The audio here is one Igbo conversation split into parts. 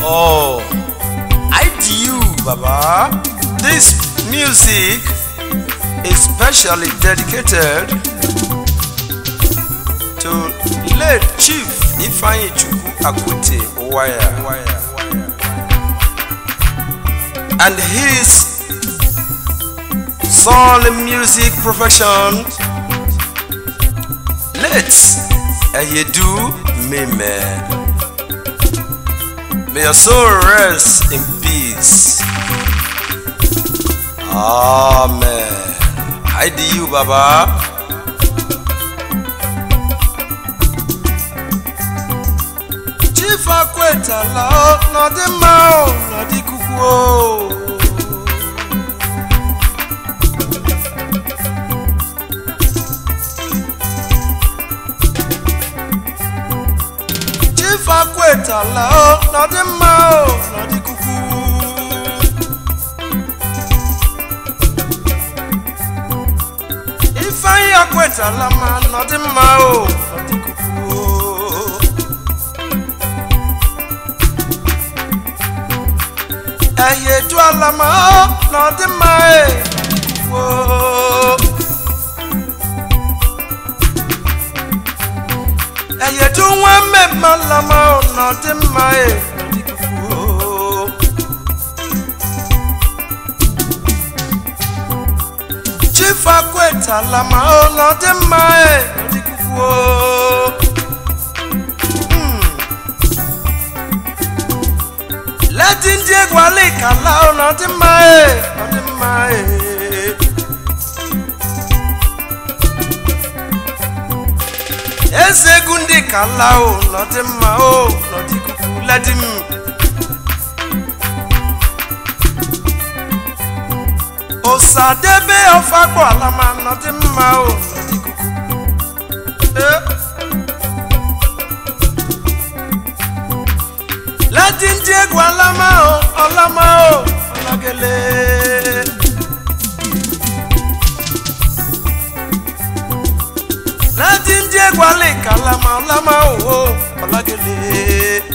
Oh, Ehiedu, Baba. This music is specially dedicated to late Chief Akwete Uwaya and his soul music profession, late Ehiedu Memeh. May your soul rest in peace. Amen. Ehiedu, Baba. Chief Akwete lao, no di mao, no di kuku. Chief Akwete lao, no di mao, no di kuku. Akwete lama no di mao, no di kuku. Ehiedu lama no di mae, no di kuku. Ehiedu wa Memeh lama no di mae, no di kuku. Chief Akwete lama no di mae, no di kuku. Latin Diegwale kala no di mae, no di mae. Ezegundi kala no di mao, no di kuku. Latin Osadebe ofagbo alama no di mao, no di kuku. Latin Diegwale alama olagele. Latin Diegwale kalama alama olagele.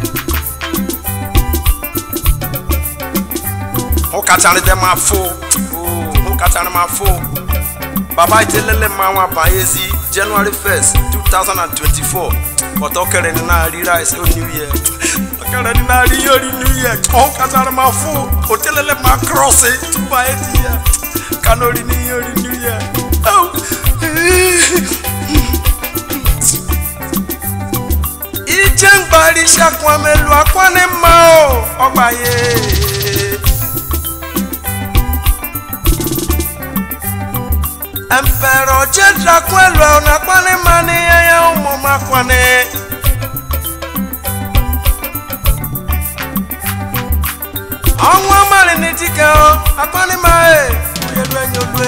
Okatani dem afo. Okatani mafo. Baba itelele mawa bayezi January 1st, 2024. But okere ni na rira is new year. Okere ni na rira new year. Okatani mafo. Otelele ma cross it bayezi ya. Kanori ni new year. Oh. Ijengbari shakwamelu akwane mao obaye. Emperor Jethro kwelo na kwane mani ya umo makwane. Onwa mali ni tika akwane mae uyelwe nyolwe.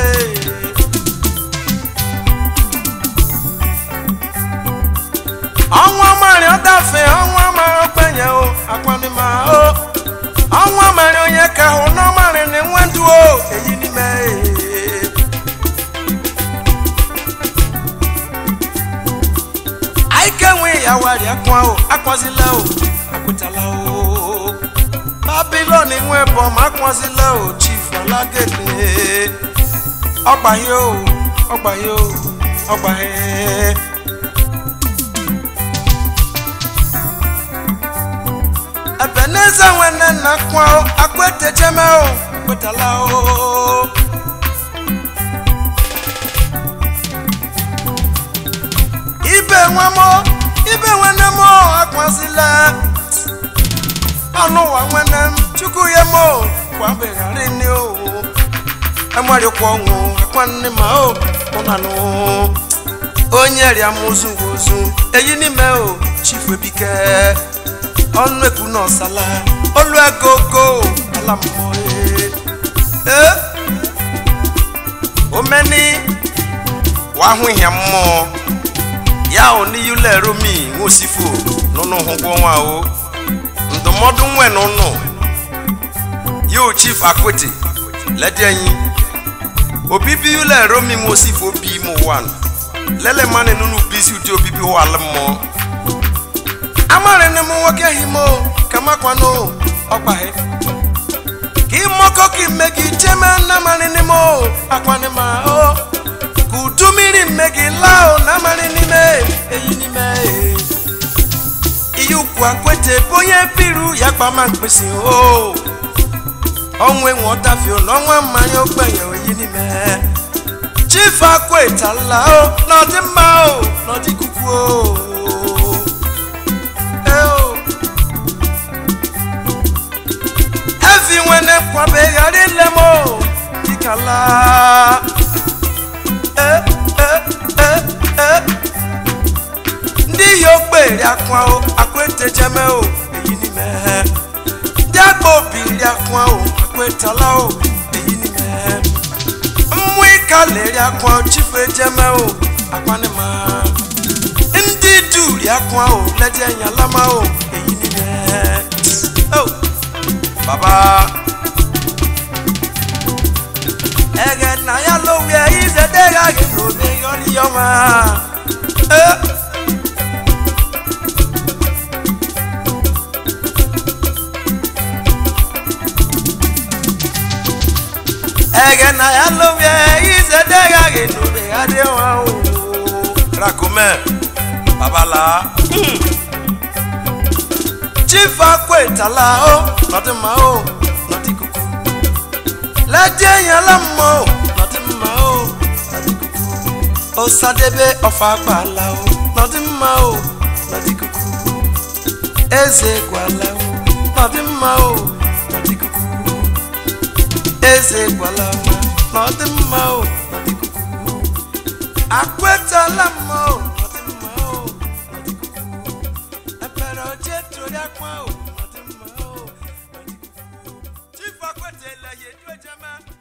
Onwa mali odafe onwa ma openye o akwane ma o. Onwa mali onyeka ho no mali ni nwendu o eyi ni me. Yawari akwao akwazile o akwetala o Babylon inwe bom akwazile o Chief alagele ogbaye Ebeneza wene na kwao Akwete jeme o akwetala o Ibe wenemo akwazile Anu wa wenem chuku yemo Kwa begari ni o Emwari kwa ungu Akwane ma o Onanu Onyeri amuzu wozu Eyi ni me o Chief webike Onwe kuno sala Olu egogo Alamoe Omeni Wahu yamo Ya oni yule romi ngosifu nono hongwo nwa o ndomodu nwe nono yo Chief Akwete ledenyi obibi yule romi ngosifu obi mo wan lele mane nunu busy udi obibi ho almo amare ne mo woke himo kamakwano okpahe ki moko ki megi chema na manini mo akwane ma o kutumiri megi lao na manini me eyini me iyuku Akwete bonye piru yakpa ma npesi o onwe won tafio no nwa mari ogbeyan eyini me Chief Akwete la o no di ma o no di kuku o when a quabega in lemo, Ticala. Dio Bay, Aquao, Akwete Jameo, Inime. Diaco Biliaquao, Akwete Lao, Inime. Mwikale, Aquao, Chief Jameo, Aquanema. Indeed, do Yaquao, Ledia Lamao, Inime. Oh. Baba Ege na ya lo we ize de ga ge no be yori yoma Ege na ya lo we ize de ga ge no be ade wa o Rakome Baba la Chief Akwete la o not ma o not kuku la jeyan la mo not ma o not kuku o sadebe of agbala o not ma o not kuku eze gwala o not ma o not kuku eze gwala o not ma o not kuku Akwete la mo not ma o not kuku Emperor Jethro yakwa o Chief Akwete la Ehiedu ejema